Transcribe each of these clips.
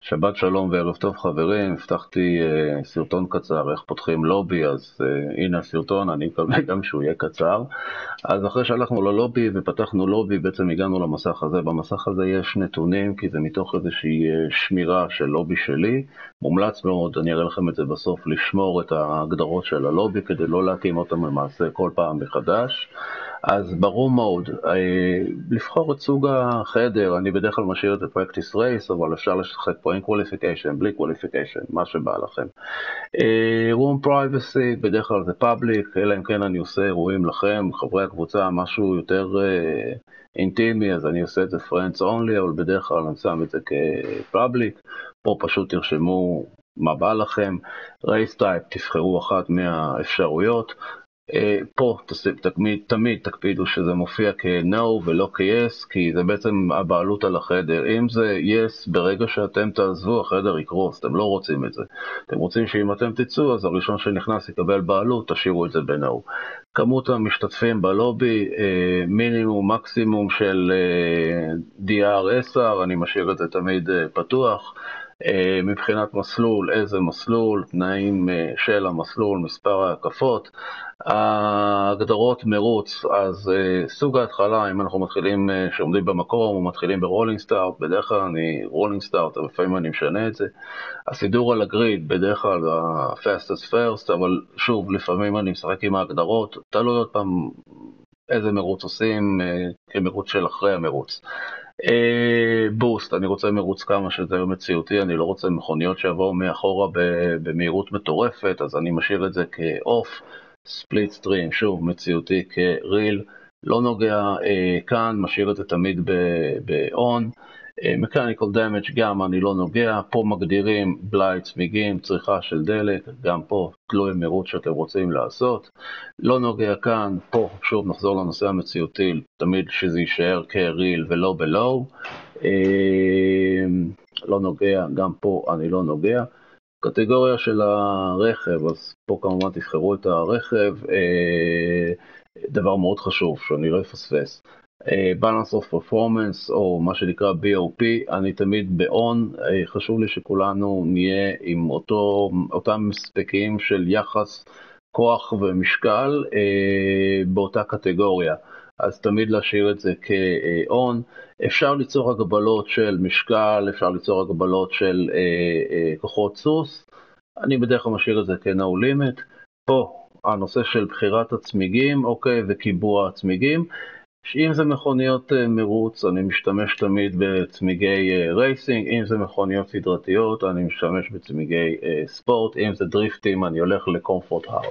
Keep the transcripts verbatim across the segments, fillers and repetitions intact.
שבת שלום וערב טוב חברים, הבטחתי uh, סרטון קצר, איך פותחים לובי, אז uh, הנה הסרטון, אני מקווה גם שהוא יהיה קצר. אז אחרי שהלכנו ללובי ופתחנו לובי, בעצם הגענו למסך הזה. במסך הזה יש נתונים, כי זה מתוך איזושהי uh, שמירה של לובי שלי. מומלץ מאוד, אני אראה לכם את זה בסוף, לשמור את ההגדרות של הלובי, כדי לא להקים אותם למעשה כל פעם מחדש. אז ברור מאוד, לבחור את סוג החדר, אני בדרך כלל משאיר את זה practice race, אבל אפשר לשחק פה עם qualification, בלי qualification, מה שבא לכם. room privacy, בדרך כלל זה public, אלא אם כן אני עושה אירועים לכם, חברי הקבוצה, משהו יותר אינטימי, אז אני עושה את זה friends only, אבל בדרך כלל אני שם את זה כ-public, פה פשוט תרשמו מה בא לכם. race type, תבחרו אחת מהאפשרויות, פה תמיד, תמיד תקפידו שזה מופיע כ-No ולא כ-Yes, כי זה בעצם הבעלות על החדר. אם זה Yes, ברגע שאתם תעזבו, החדר יקרוס, אתם לא רוצים את זה. אתם רוצים שאם אתם תצאו, אז הראשון שנכנס יקבל בעלות, תשאירו את זה ב-No. כמות המשתתפים בלובי, מינימום, מקסימום של די אר עשר, אני משאיר את זה תמיד פתוח. מבחינת מסלול, איזה מסלול, תנאים של המסלול, מספר ההקפות, ההגדרות מרוץ, אז סוג ההתחלה, אם אנחנו מתחילים שעומדים במקום או מתחילים ברולינג סטארט, בדרך כלל אני רולינג סטארט, אבל לפעמים אני משנה את זה. הסידור על הגריד, בדרך כלל ה-fastest first, אבל שוב, לפעמים אני משחק עם ההגדרות, תלוי עוד פעם איזה מרוץ עושים, כמרוץ של אחרי המרוץ. בוסט, אני רוצה מרוץ כמה שזה מציאותי, אני לא רוצה מכוניות שיבואו מאחורה במהירות מטורפת, אז אני משאיר את זה כאוף. ספליט סטרים, שוב מציאותי כריל, לא נוגע כאן, משאיר את זה תמיד ב-on. Mechanical damage גם אני לא נוגע, פה מגדירים בלייט, צמיגים, צריכה של דלק, גם פה תלוי מרוץ שאתם רוצים לעשות, לא נוגע כאן, פה שוב נחזור לנושא המציאותי, תמיד שזה יישאר כריל ולא בלואו, לא נוגע, גם פה אני לא נוגע. קטגוריה של הרכב, אז פה כמובן תבחרו את הרכב, דבר מאוד חשוב שאני לא אפספס. Balance of Performance, או מה שנקרא בי או פי, אני תמיד ב-on, חשוב לי שכולנו נהיה עם אותו, אותם ספקים של יחס, כוח ומשקל באותה קטגוריה. אז תמיד להשאיר את זה כ-on. אפשר ליצור הגבלות של משקל, אפשר ליצור הגבלות של כוחות סוס. אני בדרך כלל משאיר את זה כ-no limit. פה הנושא של בחירת הצמיגים, אוקיי, וקיבוע הצמיגים. אם זה מכוניות מרוץ, אני משתמש תמיד בצמיגי רייסינג, אם זה מכוניות סדרתיות, אני משתמש בצמיגי ספורט, אם זה דריפטים, אני הולך לקומפורט הארד.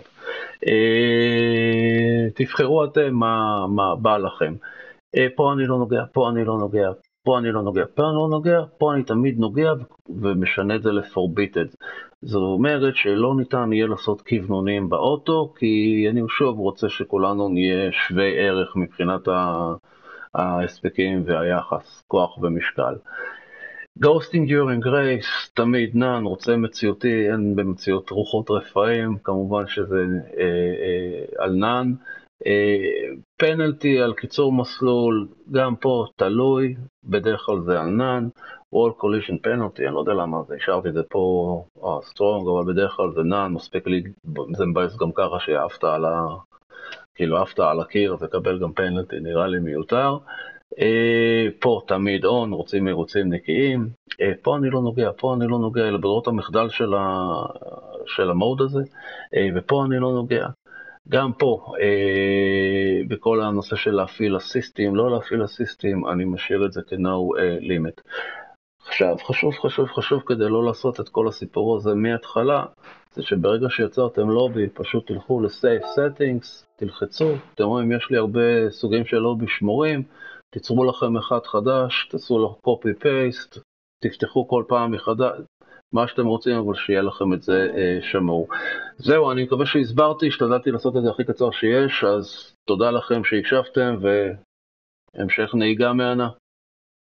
תבחרו אתם מה, מה בא לכם. פה אני לא נוגע, פה אני לא נוגע, פה אני לא נוגע, פה אני לא נוגע, פה אני תמיד נוגע ומשנה את זה לפורביטד. זאת אומרת שלא ניתן יהיה לעשות כיוונונים באוטו, כי אני שוב רוצה שכולנו נהיה שווי ערך מבחינת ההספקים והיחס, כוח ומשקל. Ghosting during race, תמיד נן, רוצה מציאותי, אין במציאות רוחות רפאים, כמובן שזה אה, אה, על נן. פנלטי על קיצור מסלול, גם פה תלוי, בדרך כלל זה על נן. Wall collision penalty, אני לא יודע למה זה, השארתי את זה פה סטרונג, אבל בדרך כלל זה נן, מספיק לי, זה מבאס גם ככה שיעפת על ה... כאילו עפת על הקיר, וקבל גם פנלטי, נראה לי מיותר. פה תמיד on, רוצים מרוצים נקיים, פה אני לא נוגע, פה אני לא נוגע, אלא ברירות המחדל של, ה... של המוד הזה, ופה אני לא נוגע. גם פה, אה, בכל הנושא של להפעיל אסיסטים, לא להפעיל אסיסטים, אני משאיר את זה כ-no limit. עכשיו, חשוב, חשוב, חשוב כדי לא לעשות את כל הסיפור הזה מההתחלה, זה שברגע שיצרתם לובי, פשוט תלכו ל-Save Settings, תלחצו, אתם רואים, יש לי הרבה סוגים של לובי שמורים, תיצרו לכם אחד חדש, תעשו לו copy-paste, תפתחו כל פעם מחדש, מה שאתם רוצים, אבל שיהיה לכם את זה אה, שמור. זהו, אני מקווה שהסברתי, השתדלתי לעשות את זה הכי קצר שיש, אז תודה לכם שהקשבתם, והמשך נהיגה מהנה.